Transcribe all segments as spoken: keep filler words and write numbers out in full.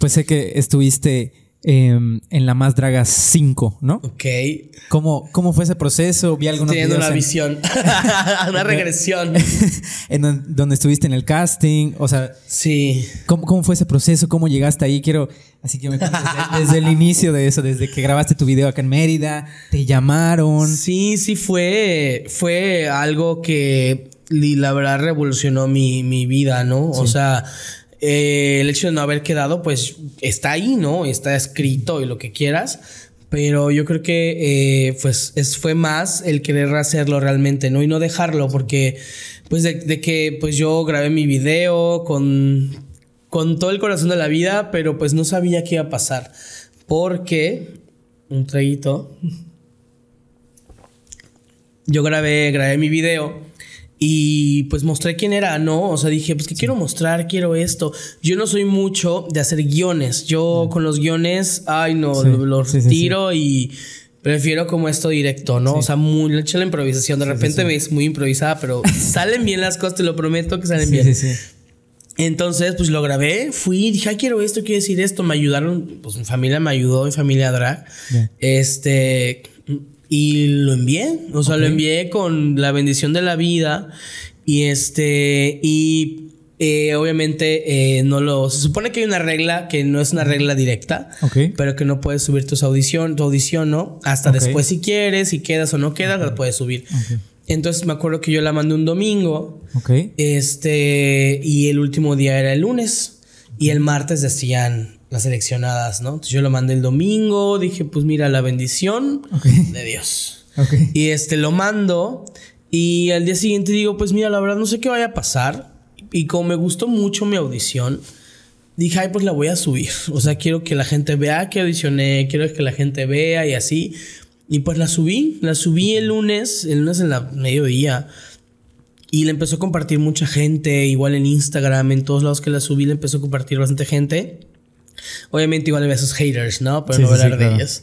pues sé que estuviste eh, en La Más Draga cinco, ¿no? Ok. ¿Cómo, cómo fue ese proceso? Vi algunos Teniendo videos una en, visión. Una regresión. en don- donde estuviste en el casting. O sea, Sí. ¿cómo, cómo fue ese proceso? ¿Cómo llegaste ahí? Quiero, así que me cuentes desde, desde el inicio de eso, desde que grabaste tu video acá en Mérida, te llamaron. Sí, sí fue, fue algo que li- la verdad revolucionó mi, mi vida, ¿no? Sí. O sea, eh, el hecho de no haber quedado, pues está ahí, ¿no? Está escrito y lo que quieras. Pero yo creo que eh, pues es, fue más el querer hacerlo realmente, ¿no? Y no dejarlo, porque pues de, de que pues yo grabé mi video con, con todo el corazón de la vida, pero pues no sabía qué iba a pasar. Porque, un traguito, yo grabé, grabé mi video y pues mostré quién era, ¿no? O sea, dije, pues que quiero mostrar, quiero esto. Yo no soy mucho de hacer guiones. Yo sí. con los guiones, ay no, sí. los sí, tiro sí, sí. y prefiero como esto directo, ¿no? Sí. O sea, muy hecho la improvisación. De sí, repente sí, sí. es muy improvisada, pero salen bien las cosas, te lo prometo que salen sí, bien. Sí, sí. Entonces, pues lo grabé, fui, dije, ah, quiero esto, quiero decir esto. Me ayudaron, pues mi familia me ayudó, mi familia drag. Yeah. Este... Y lo envié, o sea, okay. lo envié con la bendición de la vida. Y este, y eh, obviamente eh, no lo... Se supone que hay una regla que no es una regla directa, okay. pero que no puedes subir tus audición, tu audición, ¿no? Hasta okay. después si quieres, si quedas o no quedas, okay. la puedes subir. Okay. Entonces me acuerdo que yo la mandé un domingo. Okay. Este, y el último día era el lunes. Y el martes decían... las seleccionadas, ¿no? Entonces yo lo mandé el domingo, dije, pues mira, la bendición okay. de Dios. Okay. Y este, lo mando y al día siguiente digo, pues mira, la verdad no sé qué vaya a pasar. Y como me gustó mucho mi audición, dije, ay, pues la voy a subir. O sea, quiero que la gente vea que audicioné, quiero que la gente vea y así. Y pues la subí, la subí el lunes, el lunes en la mediodía. Y la empezó a compartir mucha gente, igual en Instagram, en todos lados que la subí, la empezó a compartir bastante gente. Obviamente igual había esos haters, ¿no? Pero sí, no voy a hablar sí, claro. de ellos.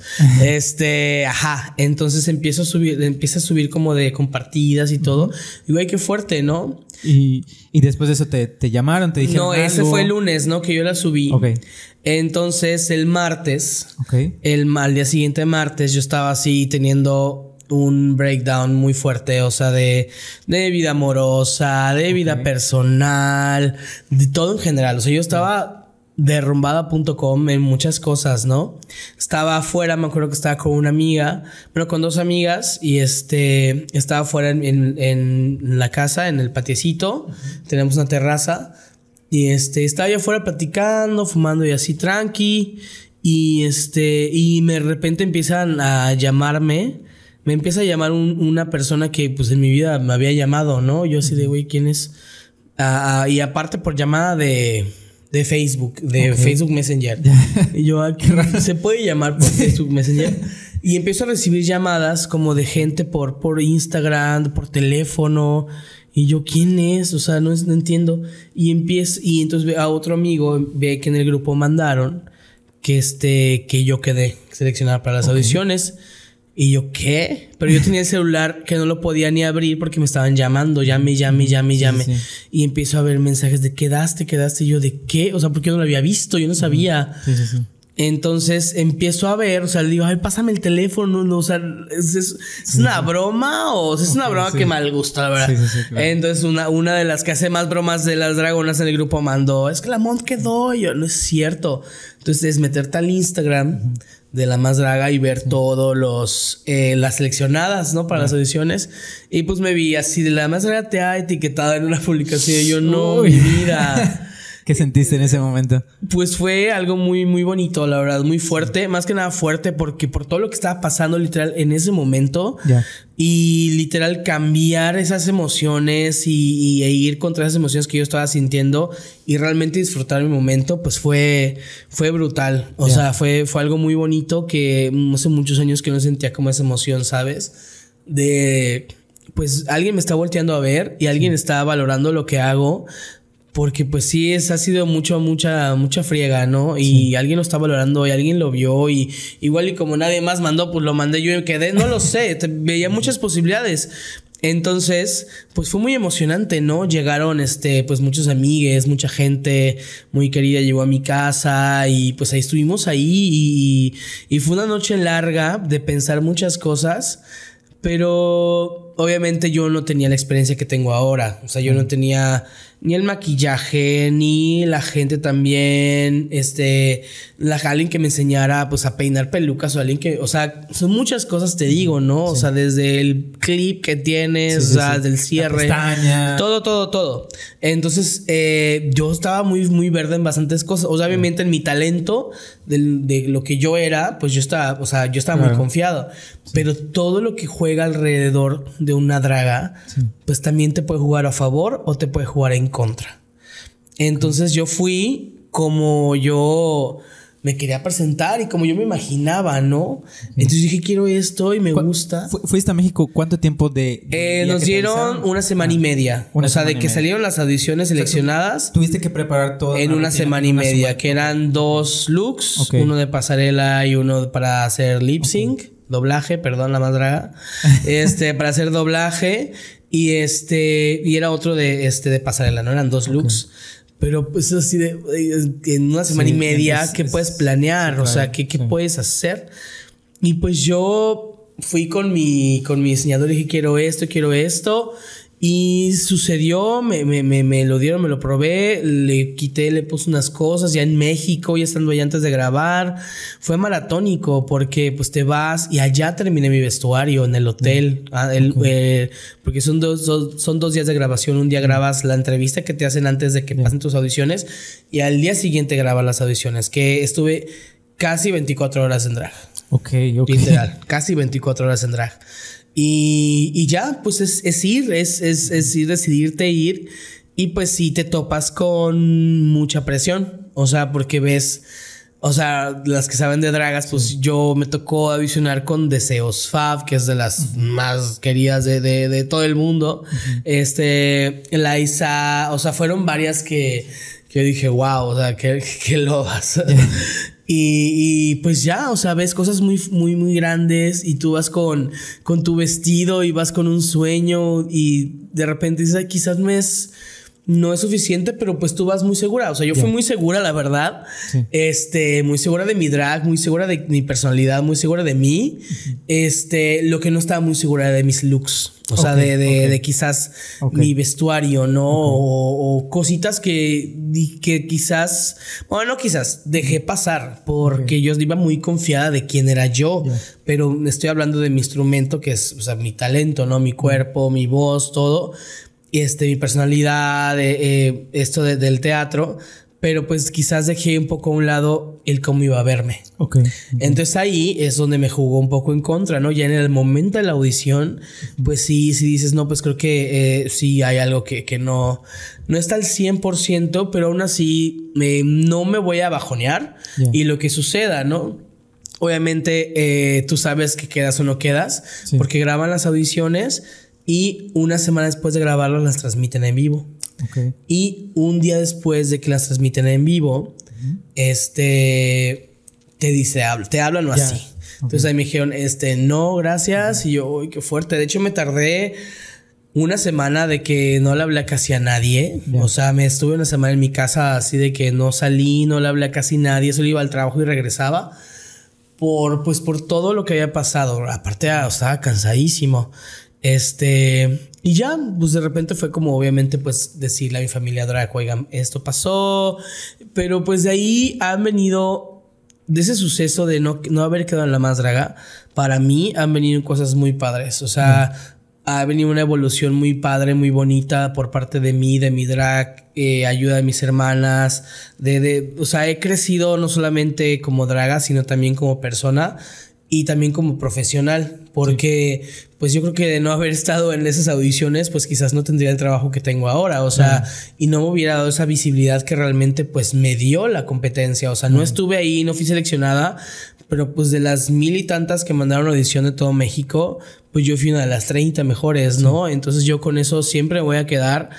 Este, ajá. Entonces empiezo a subir, empieza a subir como de compartidas y todo. Uh-huh. Y güey, qué fuerte, ¿no? Y, y después de eso te, te llamaron, te dijeron. No, ese algo. fue el lunes, ¿no? Que yo la subí. Ok. Entonces el martes, okay. el al día siguiente martes, yo estaba así teniendo un breakdown muy fuerte, o sea, de, de vida amorosa, de vida okay. personal, de todo en general. O sea, yo estaba derrumbada punto com en muchas cosas, ¿no? Estaba afuera, me acuerdo que estaba con una amiga, bueno, con dos amigas, y este, estaba afuera en, en, en la casa, en el patiecito, uh-huh. tenemos una terraza, y este, estaba yo afuera platicando, fumando y así tranqui, y este, y de repente empiezan a llamarme, me empieza a llamar un, una persona que pues en mi vida me había llamado, ¿no? Yo así de, güey, ¿quién es? Uh, uh, y aparte por llamada de... de Facebook, de okay. Facebook Messenger. Y yo, aquí se puede llamar por Facebook Messenger. Y empiezo a recibir llamadas como de gente por, por Instagram, por teléfono. Y yo, ¿quién es? O sea, no, no entiendo. Y empiezo, y entonces a otro amigo ve que en el grupo mandaron que este, que yo quedé seleccionada para las okay. audiciones. Y yo, ¿qué? Pero yo tenía el celular que no lo podía ni abrir porque me estaban llamando. Llame, llame, llame, llame. Sí, sí. Y empiezo a ver mensajes de quedaste, quedaste. Y yo, ¿de qué? O sea, porque yo no lo había visto. Yo no sabía. Sí, sí, sí. Entonces empiezo a ver, o sea, le digo, ay, pásame el teléfono. No, o sea, ¿es, es, ¿es sí, una sí. broma? O sea, es una broma sí. que mal gusta, la verdad. Sí, sí, sí, claro. Entonces una, una de las que hace más bromas de las dragonas en el grupo mandó, es que la Mont quedó. Y yo, no es cierto. Entonces es meterte al Instagram uh-huh. de La Más Draga y ver sí. todos los eh, las seleccionadas, ¿no? Para uh-huh. las audiciones. Y pues me vi así de La Más Draga te ha etiquetado en una publicación. Y yo, no, Uy. mi vida. ¿Qué sentiste en ese momento? Pues fue algo muy, muy bonito, la verdad, muy fuerte. Más que nada fuerte porque por todo lo que estaba pasando literal en ese momento. Yeah. Y literal cambiar esas emociones y, y e ir contra esas emociones que yo estaba sintiendo y realmente disfrutar mi momento, pues fue, fue brutal. O yeah. sea, fue, fue algo muy bonito que hace muchos años que no sentía como esa emoción, ¿sabes? De, pues alguien me está volteando a ver y alguien está valorando lo que hago. Porque pues sí, es, ha sido mucho, mucha, mucha friega, ¿no? Y sí. alguien lo está valorando y alguien lo vio y igual y como nadie más mandó, pues lo mandé yo y quedé, no lo sé, te, veía muchas posibilidades. Entonces, pues fue muy emocionante, ¿no? Llegaron, este, pues muchos amigues, mucha gente muy querida llegó a mi casa y pues ahí estuvimos ahí y, y fue una noche larga de pensar muchas cosas, pero obviamente yo no tenía la experiencia que tengo ahora. O sea, yo no tenía ni el maquillaje, ni la gente también, este, la, alguien que me enseñara pues a peinar pelucas o alguien que, o sea, son muchas cosas, te digo, ¿no? Sí. O sea, desde el clip que tienes, sí, sí, o sea, sí. del cierre, todo, todo, todo. Entonces, eh, yo estaba muy, muy verde en bastantes cosas. O sea, obviamente en mi talento de, de lo que yo era, pues yo estaba, o sea, yo estaba claro. muy confiado. Sí. Pero todo lo que juega alrededor de una draga, sí. pues también te puede jugar a favor o te puede jugar en contra. Entonces yo fui como yo me quería presentar y como yo me imaginaba, ¿no? Entonces dije, quiero esto y me gusta. Fu ¿Fuiste a México cuánto tiempo de...? de eh, nos dieron una semana ah, y media. O sea, de que media. salieron las audiciones seleccionadas. O sea, tuviste que preparar todo. En una semana y media, una que eran dos looks. Okay. Uno de pasarela y uno para hacer lip sync. Okay. Doblaje, perdón, la más draga. Este, para hacer doblaje. Y este, y era otro de este de pasarela, ¿no? Eran dos okay. looks. Pero pues así de en una semana sí, y media, es, ¿qué es, puedes planear? Claro, o sea, ¿qué, qué sí. puedes hacer? Y pues yo fui con mi, con mi diseñador y dije, quiero esto, quiero esto. Y sucedió, me, me, me, me lo dieron, me lo probé, le quité, le puse unas cosas ya en México, ya estando allá antes de grabar. Fue maratónico porque pues te vas y allá terminé mi vestuario en el hotel. Mm. Ah, el, okay. eh, porque son dos, dos, son dos días de grabación. Un día grabas la entrevista que te hacen antes de que yeah. pasen tus audiciones y al día siguiente grabas las audiciones, que estuve casi veinticuatro horas en drag. Ok, ok. Literal, casi veinticuatro horas en drag. Y, y ya, pues es, es ir, es, es, es ir, decidirte ir. Y pues sí te topas con mucha presión. O sea, porque ves, o sea, las que saben de dragas, pues sí. yo me tocó audicionar con Deseos Fab, que es de las uh-huh. más queridas de, de, de todo el mundo. Uh-huh. Este, Liza, o sea, fueron varias que, que yo dije, wow, o sea, que, que lobas. Yeah. Y, y pues ya, o sea, ves cosas muy, muy, muy grandes y tú vas con, con tu vestido y vas con un sueño y de repente dices, ay, quizás no es, no es suficiente, pero pues tú vas muy segura. O sea, yo yeah. fui muy segura, la verdad. Sí. Este, muy segura de mi drag, muy segura de mi personalidad, muy segura de mí. Uh-huh. Este, lo que no estaba muy segura de mis looks. O okay, sea, de, de, okay. de quizás okay. mi vestuario, ¿no? Okay. O, o cositas que, que quizás... Bueno, no quizás. Dejé pasar porque okay. yo iba muy confiada de quién era yo. Yeah. Pero estoy hablando de mi instrumento, que es, o sea, mi talento, ¿no? Mi cuerpo, mi voz, todo. Este, mi personalidad, eh, esto de, del teatro. Pero pues quizás dejé un poco a un lado el cómo iba a verme. Okay. Okay. Entonces ahí es donde me jugó un poco en contra, ¿no? Ya en el momento de la audición, pues sí, sí dices, no, pues creo que eh, sí hay algo que, que no, no está al cien por ciento, pero aún así eh, no me voy a bajonear yeah. y lo que suceda, ¿no? Obviamente eh, tú sabes que quedas o no quedas, sí. porque graban las audiciones y una semana después de grabarlas las transmiten en vivo. Okay. Y un día después de que las transmiten en vivo, uh-huh. este te dice, te hablan o yeah. así. Okay. Entonces ahí me dijeron, este, no, gracias. Uh-huh. Y yo, uy, qué fuerte. De hecho, me tardé una semana de que no le hablé casi a nadie. Yeah. O sea, me estuve una semana en mi casa así de que no salí, no le hablé a casi nadie. Solo iba al trabajo y regresaba. Por, pues, por todo lo que había pasado. Aparte, o estaba cansadísimo. Este, y ya, pues de repente fue como obviamente pues decirle a mi familia drag, oigan, esto pasó, pero pues de ahí han venido, de ese suceso de no, no haber quedado en la más draga, para mí han venido cosas muy padres, o sea, mm. ha venido una evolución muy padre, muy bonita por parte de mí, de mi drag, eh, ayuda de mis hermanas, de, de, o sea, he crecido no solamente como draga, sino también como persona y también como profesional, porque sí. pues yo creo que de no haber estado en esas audiciones, pues quizás no tendría el trabajo que tengo ahora, o sea, uh-huh. y no me hubiera dado esa visibilidad que realmente pues me dio la competencia, o sea, uh-huh. no estuve ahí, no fui seleccionada, pero pues de las mil y tantas que mandaron audición de todo México, pues yo fui una de las treinta mejores, ¿no? Sí. Entonces yo con eso siempre voy a quedar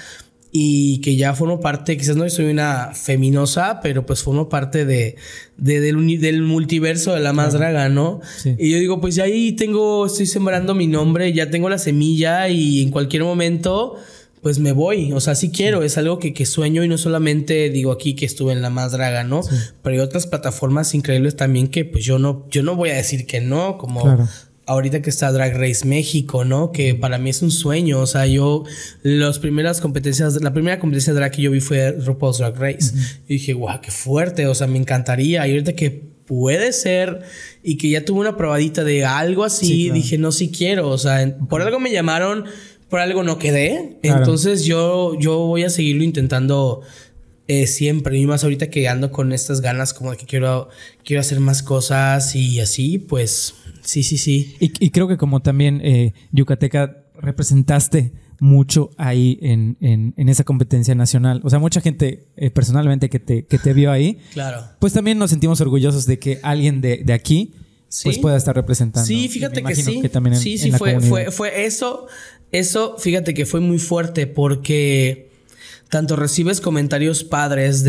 y que ya formo parte, quizás no soy una feminosa, pero pues formo parte de, de del, del multiverso de la más claro. draga, ¿no? Sí. Y yo digo, pues ya ahí tengo, estoy sembrando mi nombre, ya tengo la semilla y en cualquier momento pues me voy, o sea, sí quiero, es algo que, que sueño y no solamente digo aquí que estuve en la más draga, ¿no? Sí. Pero hay otras plataformas increíbles también que pues yo no, yo no voy a decir que no, como... Claro. Ahorita que está Drag Race México, ¿no? Que para mí es un sueño. O sea, yo... Las primeras competencias... La primera competencia drag que yo vi fue RuPaul's Drag Race. Uh-huh. Y dije, guau, qué fuerte. O sea, me encantaría. Y ahorita que puede ser... Y que ya tuve una probadita de algo así... Sí, claro. Dije, no, sí quiero. O sea, uh-huh. por algo me llamaron... Por algo no quedé. Claro. Entonces yo, yo voy a seguirlo intentando... Eh, siempre. Y más ahorita que ando con estas ganas... Como de que quiero... Quiero hacer más cosas. Y así, pues... Sí, sí, sí. Y, y creo que como también eh, Yucateca representaste mucho ahí en, en, en esa competencia nacional. O sea, mucha gente eh, personalmente que te, que te vio ahí. Claro. Pues también nos sentimos orgullosos de que alguien de, de aquí ¿sí? pues pueda estar representando. Sí, fíjate que sí. Que también en, sí, sí, en fue, fue, fue eso. Eso, fíjate que fue muy fuerte porque... Tanto recibes comentarios padres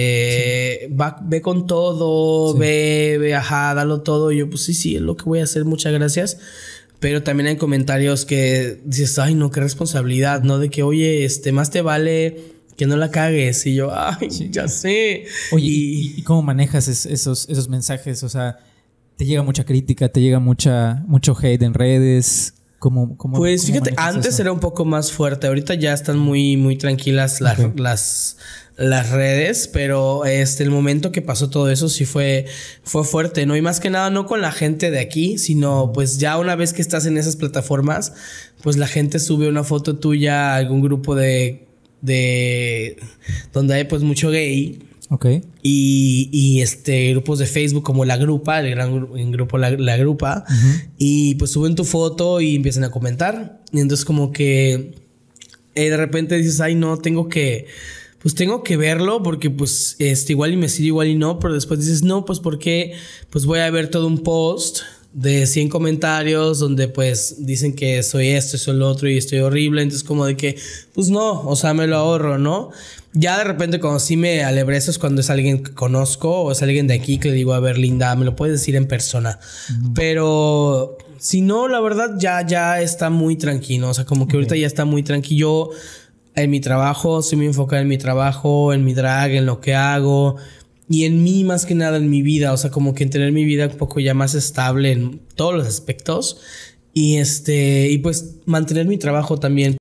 de sí. va, ve con todo, sí. ve, ve, ajá, dalo todo. Y yo, pues sí, sí, es lo que voy a hacer, muchas gracias. Pero también hay comentarios que dices, ay, no, qué responsabilidad, ¿no? De que, oye, este, más te vale que no la cagues. Y yo, ay, sí. ya sé. Oye, y, ¿y cómo manejas es, esos, esos mensajes? O sea, ¿te llega mucha crítica, te llega mucha, mucho hate en redes? ¿Cómo, cómo, pues cómo fíjate, antes eso? Era un poco más fuerte. Ahorita ya están muy, muy tranquilas las, okay. las, las redes, pero este, el momento que pasó todo eso sí fue, fue fuerte, ¿no? Y más que nada no con la gente de aquí, sino pues ya una vez que estás en esas plataformas, pues la gente sube una foto tuya a algún grupo de, de donde hay pues mucho gay. Okay. Y, y este grupos de Facebook como La Grupa, el gran el grupo La, La Grupa, uh-huh. y pues suben tu foto y empiezan a comentar. Y entonces como que eh, de repente dices, ay no, tengo que, pues tengo que verlo porque pues este, igual y me sigue, igual y no, pero después dices, no, pues porque pues voy a ver todo un post de cien comentarios donde pues dicen que soy esto, soy lo otro y estoy horrible. Entonces como de que, pues no, o sea, me lo ahorro, ¿no? Ya de repente cuando sí me alebrezo es cuando es alguien que conozco o es alguien de aquí que le digo, a ver, linda, me lo puedes decir en persona. Uh-huh. Pero si no, la verdad ya, ya está muy tranquilo. O sea, como que okay. ahorita ya está muy tranquilo en mi trabajo. Soy muy enfocado en mi trabajo, en mi drag, en lo que hago. Y en mí más que nada en mi vida. O sea, como que en tener mi vida un poco ya más estable en todos los aspectos. Y este, y pues mantener mi trabajo también.